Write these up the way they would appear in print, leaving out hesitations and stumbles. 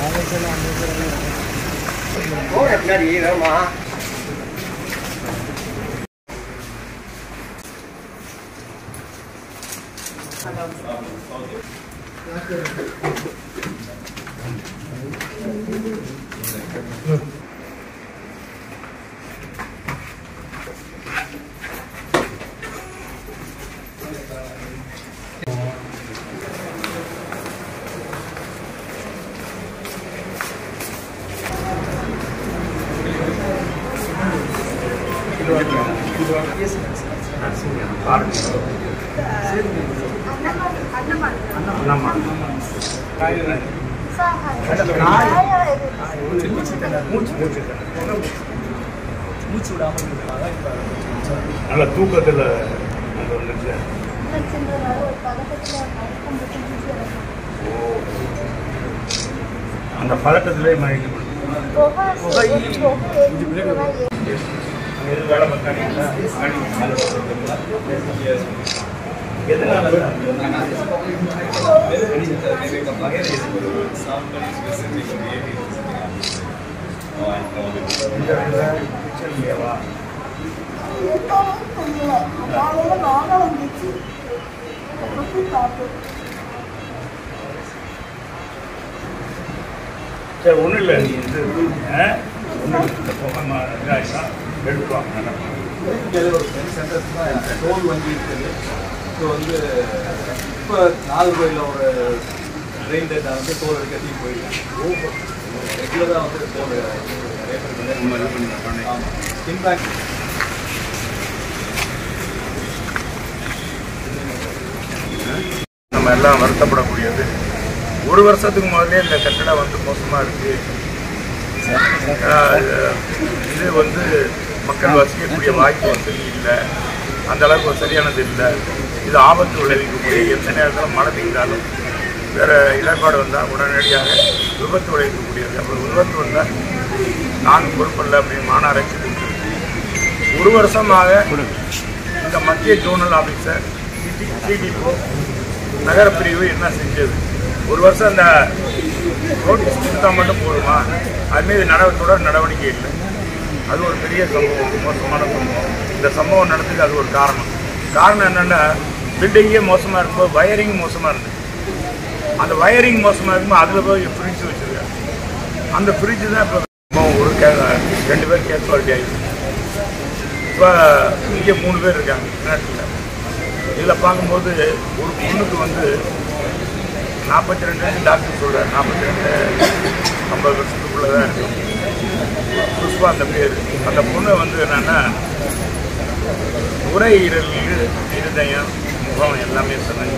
நல்ல தூக்கத்தில் அந்த பதட்டத்திலே மயங்கி வேலை பார்த்தாங்க. சரி ஒன்றும் இல்லை, நீ வந்து எடுத்துவாங்க. ஒரு சென்டர்ஸ் தான் டோல் வங்கி இருக்குது. இப்போ வந்து இப்போ நாகர்கோயிலில் ஒரு ட்ரெயின் டேட்டா வந்து டோல் எடுக்க தீ போயிருக்கு. ரெகுலராக வந்து டோல் நிறைய பேர் ஆமாம் இம்பேக்ட் நம்ம எல்லாம் வருத்தப்படக்கூடியது. ஒரு வருஷத்துக்கு முதலே இந்த கட்டடம் வந்து மோசமாக இருக்குது. இது வந்து மக்கள் வசிக்கக்கூடிய வாய்ப்பு வசதி இல்லை, அந்த அளவுக்கு சரியானது இல்லை. இது ஆபத்து விளைவிக்கக்கூடிய, எந்த நேரத்தில் மழை பெய்தாலும் வேறு இடர்பாடு வந்தால் உடனடியாக விபத்து விளைவிக்கக்கூடியது. அப்போ விபத்து வந்தால் நான் பொறுப்பில்லை அப்படின்னு மாநகராட்சி கொடுத்துருக்கு. ஒரு வருஷமாக இந்த மத்திய ஜோனல் ஆஃபீஸர் சிடிஓ நகரப்பிரிவு என்ன செஞ்சது? ஒரு வருஷம் அந்த நோட்டீஸ் கொடுத்தா மட்டும் போதுமா? அதுமாரி தொடர் நடவடிக்கை இல்லை. அது ஒரு பெரிய சம்பவம், மோசமான சம்பவம். இந்த சம்பவம் நடந்ததுக்கு அது ஒரு காரணம் என்னென்னா, பில்டிங்கே மோசமாக இருக்கும்போது வயரிங் மோசமாக இருந்தது. அந்த வயரிங் மோசமாக இருக்கும்போது அதில் போய் ஃப்ரிட்ஜ் வச்சுருக்காங்க. அந்த ஃப்ரிட்ஜு தான் இப்போ ஒரு 2 பேர் கேஸ்வாலிட்டி ஆகிடுச்சு. இப்போ இங்கே 3 பேர் இருக்காங்க நாட்டில். இதில் பார்க்கும்போது ஒரு பொண்ணுக்கு வந்து 42 டாக்டர் சொல்கிறார். 42-50 வருஷத்துக்குள்ளே தான் இருக்கும். புஷ்பா அந்த பேர். அந்த பொண்ணு வந்து என்னென்னா நுரையீரல், இருதயம், முகம் எல்லாமே சொன்னாங்க.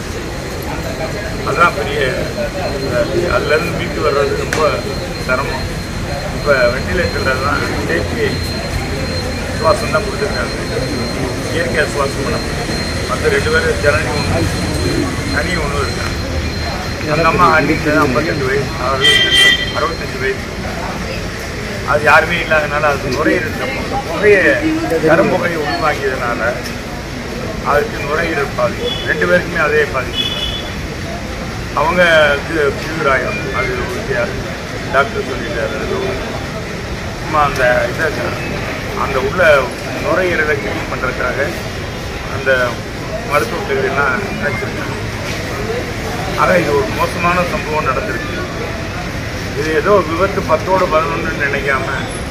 அதுதான் பெரிய, அதுலேருந்து மீட்டு வர்றது ரொம்ப சிரமம். இப்போ வெண்டிலேட்டரில் தான் செயற்கை சுவாசம் தான் கொடுத்துருக்காங்க. இயற்கை சுவாசம் பண்ண மற்ற 2 பேர் ஜனனி ஒன்று தனி ஒன்று இருக்காங்க. அந்த அம்மா அன்றைக்கி 52 வயசு, 65 வயசு. அது யாருமே இல்லாதனால அது நுரையீரல் புகையை கரும்புகையை உள்வாங்கியதுனால அதுக்கு நுரையீரல் பாதிப்பு. 2 பேருக்குமே அதே பாதிப்பு. அவங்க தீவிராயம் அது உறுதியாக டாக்டர் சொல்லிட்டாரு. சும்மா அந்த இதை அந்த உள்ள நுரையீரலை கிளீன் பண்ணுறதுக்காக அந்த மருத்துவ உதவியெல்லாம் நினைச்சிருக்காங்க. ஆக இது ஒரு மோசமான சம்பவம் நடந்திருக்கு. இது ஏதோ விபத்து 10ஓடு 11 நினைக்காம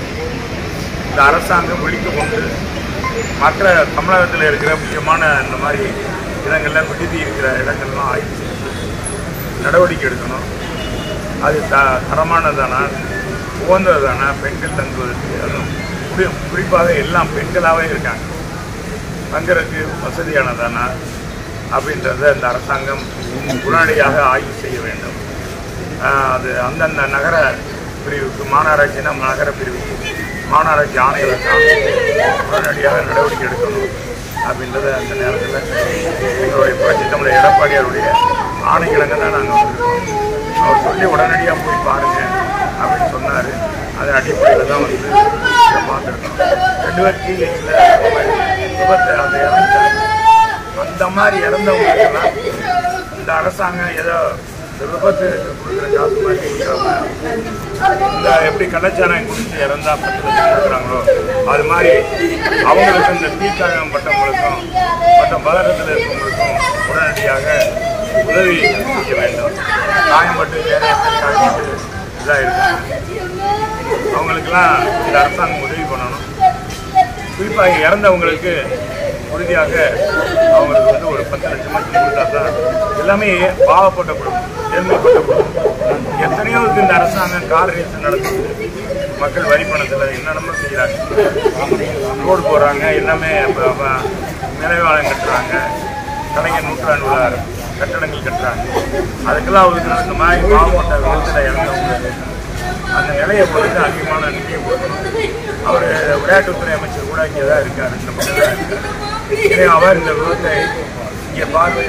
இந்த அரசாங்கம் விழித்து கொண்டு மற்ற தமிழகத்தில் இருக்கிற முக்கியமான இந்த மாதிரி இடங்கள்லாம் விடுதி இருக்கிற இடங்கள்லாம் ஆய்வு செய்து நடவடிக்கை எடுக்கணும். அது தரமானதானா, உகந்ததானா, பெண்கள் தங்குவதற்கு, அதுவும் குறிப்பாக எல்லாம் பெண்களாகவே இருக்காங்க, தங்குறதுக்கு வசதியானதானா அப்படின்றத இந்த அரசாங்கம் உடனடியாக ஆய்வு செய்ய வேண்டும். அது அந்தந்த நகர பிரிவுக்கு, மாநகராட்சினா நகர பிரிவுக்கு மாநகராட்சி ஆணையர்கள் உடனடியாக நடவடிக்கை எடுக்கணும் அப்படின்றத அந்த நேரத்தில் எங்களுடைய புரட்சி தமிழர் எடப்பாடியாருடைய ஆணைக்கிழங்க தான் நாங்கள் வந்திருக்கோம். அவர் சொல்லி உடனடியாக போய் பாருங்கள் அப்படின்னு சொன்னார். அதன் அடிப்படையில் தான் வந்து இதை பார்த்துருக்கோம். 2 பேர் கீழே விபத்து அந்த இறந்துட்டாங்க. அந்த மாதிரி இறந்தவங்களுக்கெல்லாம் இந்த அரசாங்கம் ஏதோ இந்த விபத்து கொடுக்குற காசு மாதிரி கொடுக்காம இந்த எப்படி கள்ளச்சாராயம் குடிச்சு இறந்தா 10 லட்சம் கொடுக்குறாங்களோ அது மாதிரி அவங்களுக்கு இந்த தீக்காயம் பட்டவங்களுக்கும் மற்றும் பதட்டத்தில் இருக்கவங்களுக்கும் உடனடியாக உதவி செய்ய வேண்டும். காயம்பட்டு வேற காயம்பட்டு இதாக இருக்காங்க, அவங்களுக்கெல்லாம் இந்த அரசாங்கம் உதவி பண்ணணும். குறிப்பாக இறந்தவங்களுக்கு உறுதியாக அவங்களுக்கு வந்து ஒரு 10 லட்சம் கொடுத்தா தான். எல்லாமே பாவப்பட்ட குடும்பம், ஏழ்மைப்பட்ட குடும்பம். எத்தனையோ இந்த அரசாங்கம் கார் ரேஸ் நடத்துது, மக்கள் வரி பணத்தில் என்னென்னமோ செய்கிறாங்க, ரோடு போடுறாங்க, எல்லாமே நினைவாலயம் கட்டுறாங்க, கலைஞர் நூற்றாண்டு விழா கட்டடங்கள் கட்டுறாங்க. அதுக்கெல்லாம் அவருக்கு இந்த மாதிரி பாவப்பட்ட விதத்தில் இறந்தவங்க அந்த நிலையை பொறுத்து அதிகமான நிலையை கொடுக்கணும். அவர் விளையாட்டுத்துறை அமைச்சர் கூட இங்கே தான் இருக்கார், இந்த பக்கம் தான் இருக்கார். எனவே அவர் இந்த விதத்தை இங்கே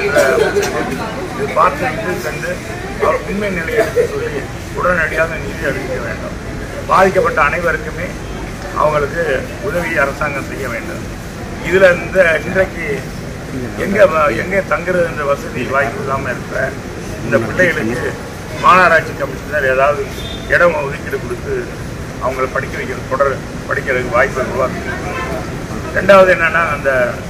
இது பார்த்து கண்டு அவர் உண்மை நிலையை எடுத்து சொல்லி உடனடியாக நிதி அறிவிக்க வேண்டும். பாதிக்கப்பட்ட அனைவருக்குமே அவங்களுக்கு உதவி அரசாங்கம் செய்ய வேண்டும். இதில் இன்றைக்கு எங்கே தங்குறது என்ற வசதி வாய்ப்பு இல்லாமல் இருக்கிற இந்த பிள்ளைகளுக்கு மாநகராட்சி கமிஷனர் ஏதாவது இடம் ஒதுக்கீடு கொடுத்து அவங்கள படிக்க வைக்கிறது, தொடர் படிக்கிறதுக்கு வாய்ப்பை உருவாக்கி. ரெண்டாவது என்னன்னா, அந்த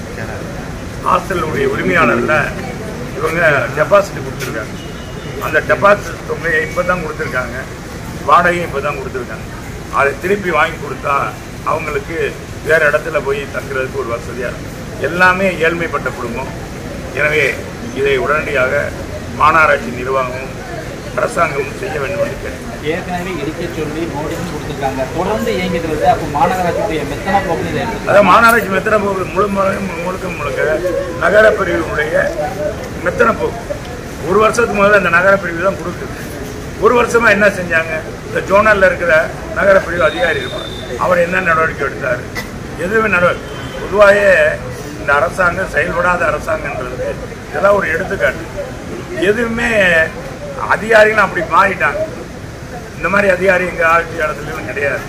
ஹாஸ்டலுடைய உரிமையாளரில் இவங்க டெபாசிட் கொடுத்துருக்காங்க. அந்த டெபாசிட் தொகையை இப்போ தான் கொடுத்துருக்காங்க, வாடகையும் இப்போ தான் கொடுத்துருக்காங்க. அதை திருப்பி வாங்கி கொடுத்தா அவங்களுக்கு வேறு இடத்துல போய் தங்குறதுக்கு ஒரு வசதியாக இருக்கும். எல்லாமே ஏழ்மைப்பட்ட குடும்பம். எனவே இதை உடனடியாக மாநகராட்சி நிர்வாகமும் அரசாங்கமும் செய்ய வேண்டும் என்று கேட்கிறேன். ஏற்கனவே இடிக்க சொல்லி நோட்டீஸும் கொடுத்துருக்காங்க, தொடர்ந்து இயங்கிட்டு வருது. அப்போ மாநகராட்சியுடைய மெத்தனா போக்கு இதை அதான் மாநகராட்சி மெத்தன போக்கு முழுக்க நகரப்பிரிவுடைய மெத்தன போக்கு. ஒரு வருஷத்துக்கு முதல்ல அந்த நகரப்பிரிவு தான் கொடுக்குது. ஒரு வருஷமாக என்ன செஞ்சாங்க? இந்த ஜோனலில் இருக்கிற நகரப்பிரிவு அதிகாரி இருப்பார், அவர் என்ன நடவடிக்கை எடுத்தார்? எதுவுமே நடவடிக்கை. பொதுவாகவே இந்த அரசாங்கம் செயல்படாத அரசாங்கன்றது இதெல்லாம் ஒரு எடுத்துக்காட்டு. எதுவுமே அதிகாரிகளும் அப்படி மாறிட்டாங்க. இந்த மாதிரி அதிகாரி எங்கள் ஆட்சி காலத்துலையும் கிடையாது.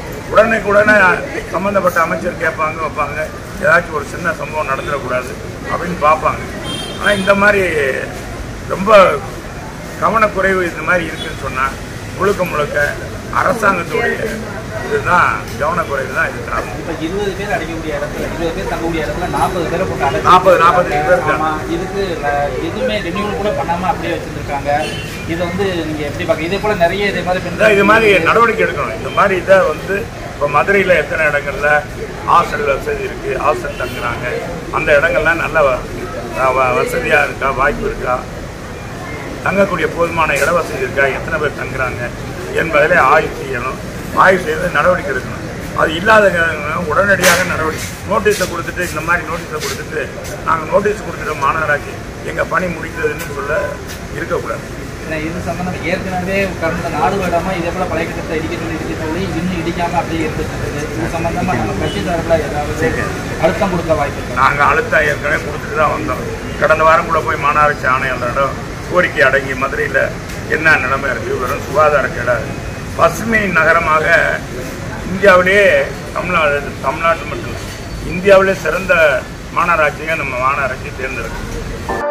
உடனே சம்மந்தப்பட்ட அமைச்சர் கேட்பாங்க, வைப்பாங்க, ஏதாச்சும் ஒரு சின்ன சம்பவம் நடந்துடக்கூடாது அப்படின்னு பார்ப்பாங்க. ஆனால் இந்த மாதிரி ரொம்ப கவனக்குறைவு இந்த மாதிரி இருக்குன்னு சொன்னால் முழுக்க அரசாங்கத்துடைய இதுதான் கவனக்குறைவு தான் இது காரணம். இப்போ 20 பேர் அடைக்கக்கூடிய இடத்துல 20 பேர் தங்கக்கூடிய இடத்துல 40 பேரை போட்டு 40 பேர் இதுக்கு எதுவுமே ரெனியூவல் கூட பண்ணாமல் அப்படியே வச்சுருக்காங்க. இதை வந்து நீங்கள் எப்படி பார்க்க? இதே போல் நிறைய இது மாதிரி நடவடிக்கை எடுக்கணும். இந்த மாதிரி இதை இப்போ மதுரையில் எத்தனை இடங்கள்ல ஹாஸ்டல் வசதி இருக்குது, ஹாஸ்டல் தங்குறாங்க, அந்த இடங்கள்லாம் நல்ல வசதியாக இருக்கா, வாய்ப்பு இருக்கா, தங்கக்கூடிய போதுமான இட வசதி இருக்கா, எத்தனை பேர் தங்குறாங்க என்பதில் ஆய்வு செய்யணும். ஆய்வு செய்து நடவடிக்கை எடுக்கணும். அது இல்லாத உடனடியாக நடவடிக்கை நோட்டீஸை கொடுத்துட்டு இந்த மாதிரி நோட்டீஸை கொடுத்துட்டு நாங்கள் நோட்டீஸ் கொடுத்துட்டோம் மாநகராட்சி எங்கள் பணி முடிக்கிறதுன்னு சொல்ல இருக்கக்கூடாது. இது சம்பந்தம் ஏற்கனவே கடந்த 4 வருடமா இதே போல பழைய கட்டத்தை இடிக்க சொல்லி இன்னும் இடிக்காமல் அப்படியே இருந்துட்டு இது சம்பந்தமாக நம்ம கட்சி தரப்பில் ஏதாவது அழுத்தம் கொடுக்க வாய்ப்பு இருக்கு? நாங்கள் அழுத்தம் ஏற்கனவே கொடுத்துட்டு தான் வந்தோம். கடந்த வாரம் கூட போய் மாநகராட்சி ஆணையாளரிடம் கோரிக்கை அடங்கி மதுரையில் என்ன நிலைமை இருக்குது, வெறும் சுகாதார கேடாது. பசுமை நகரமாக இந்தியாவிலேயே தமிழ்நாட்டு மட்டும் இந்தியாவிலே சிறந்த மாநகராட்சியை நம்ம மாநகராட்சி தேர்ந்தெடுக்கணும்.